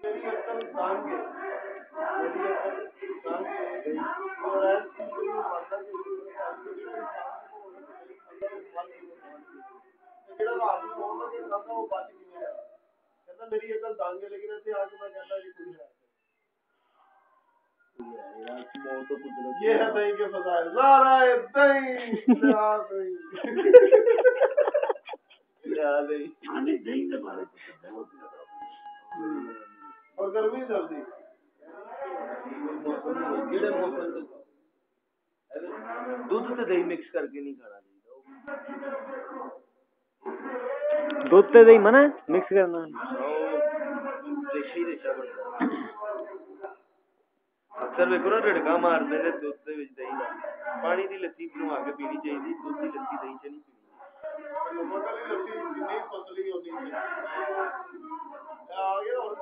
मेरी अकल दांग है, मेरी अकल दांग है और ऐसी चीज़ों में मानना कि ਜਿਹੜਾ ਰਾਤ ਨੂੰ ਸੌਣਾ ਕਿ ਖਾਂਦਾ ਉਹ ਬਚ ਕਿਵੇਂ ਜਾਣਾ ਕਹਿੰਦਾ ਮੇਰੀ ਅਕਲ ਦੰਗ ਹੈ ਲੇਕਿਨ ਇੱਥੇ ਆ ਕੇ ਮੈਂ ਕਹਿੰਦਾ ਕਿ ਕੋਈ ਹੈ ये है दही के फजाइल नाराए दही दही के बारे और गर्मी सर्दी दूध से दही मिक्स करके नहीं खाना चाहिए दूध से दही मना मिक्स करना अक्सर वेखो ना ढड़का मारते ने दुध दे विच दही दा पानी दी लस्सी बनवा के पीनी चाहिए दूध दी लस्सी दही च नहीं पीनी नमक वाली लस्सी जितनी पतली होनी चाहिए आ गया और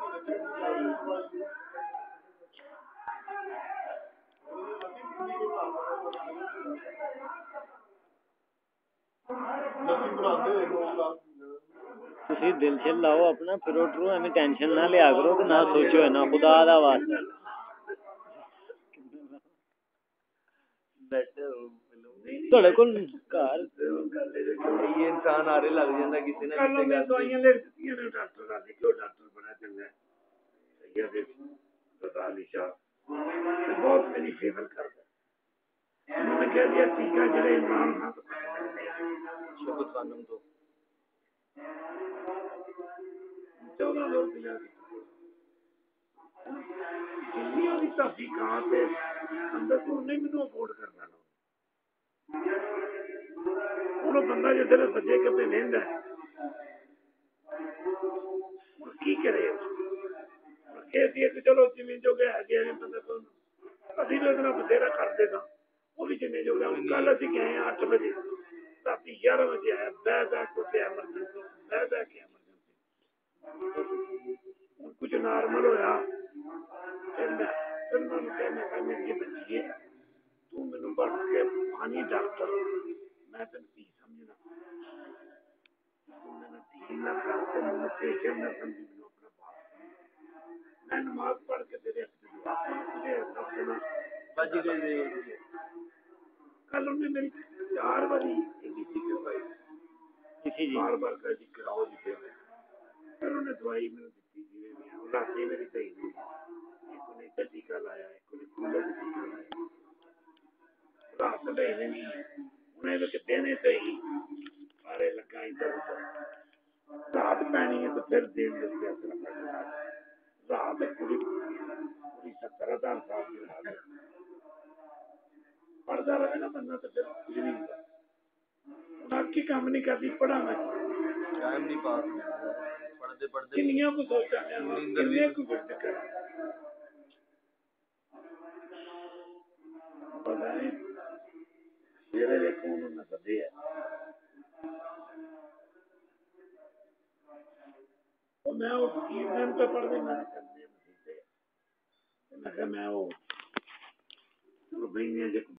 लस्सी बनाते हो ਤੁਸੀਂ ਦਿਲ ਚ ਲਾਓ ਆਪਣਾ ਫਿਰੋ ਟਰੂ ਐਵੇਂ ਟੈਨਸ਼ਨ ਨਾ ਲਿਆ ਕਰੋ ਤੇ ਨਾ ਸੋਚੋ ਨਾ ਖੁਦਾ ਦਾ ਵਾਸਤਾ ਤੁਹਾਡੇ ਕੋਲ ਘਰ ਇਹ ਇਨਸਾਨ ਆਰੇ ਲੱਗ ਜਾਂਦਾ ਕਿਸੇ ਨਾ ਕਿਸੇ ਗੱਲ ਦਵਾਈਆਂ ਲੈ ਦਿੱਤੀਆਂ ਨੇ ਡਾਕਟਰ ਦਾ ਕਿਉਂ ਡਾਕਟਰ ਬੜਾ ਚੰਗਾ ਸੈਯਦ ਅਲੀ ਸ਼ਾਹ ਬਹੁਤ ਮੇਰੀ ਫੇਵਰ ਕਰਦਾ ਉਹਨੇ ਕਿਹਾ ਜੀ ਟੀਕਾ ਜਿਹੜੇ ਇਮਰਾਨ ਖਾਨ ਤੋਂ ਸ਼ਬਦ ਖਾਨਮ ਤੋਂ 14 रुपया जिन्नियां भी तहकीकात अंदर तो उन्हें मैनू अफोर्ड करना ਹੁਣ ਬੰਦਾ ਜਿੱਧਰ ਸੱਜੇ ਖੱਬੇ ਲੈਂਦਾ ਕੀ ਕਰੇ ਇਹ ਸੀ ਕਿ ਚਲੋ ਜਿਵੇਂ ਜੋ ਗਿਆ ਹੈਗੇ ਨੇ ਬੰਦਾ ਤੋਂ ਅਸੀਂ ਵੀ ਉਹਦੇ ਨਾਲ ਬਥੇਰਾ ਕਰਦੇ ਸਾਂ ਉਹ ਵੀ ਜਿਵੇਂ ਜੋ ਗਿਆ ਕੱਲ ਅਸੀਂ ਗਏ 8 ਵਜੇ ਰਾਤੀ 11 ਵਜੇ ਆਇਆ ਬਹਿ ਕੇ ਐਮਰਜੈਂਸੀ ਬਹਿ ਕੇ कुछ नॉर्मल होया फिर मैं मेरी बच्ची है तू मैनू बढ़ के पानी डॉक्टर मैं तेन की समझना मैं नमाज पढ़ के तेरे कल उन्हें मेरी 4 बारी बार बार कर कराओ जी फिर उन्हें दवाई मैंने दी राती मेरी सही हुई एक ने टीका लाया एक ने कूलर टीका लाया रात लेने उन्हें तो देने सही सारे लगा इधर उधर रात पैनी है तो फिर दिन रात पूरी 70,000 साल की रात पढ़ता रहे ना बंदा तो फिर कुछ नहीं होता बाकी काम नहीं करती पढ़ा मैं टाइम नहीं पास पढ़ते पढ़ते किन्नियां को सोचा किन्ने को गिरद कर पता है मेरे देखो उन्होंने सदी है और मैं वो फकीर दिन पे पढ़ दी मैंने कर दिया मैं वो चलो भाई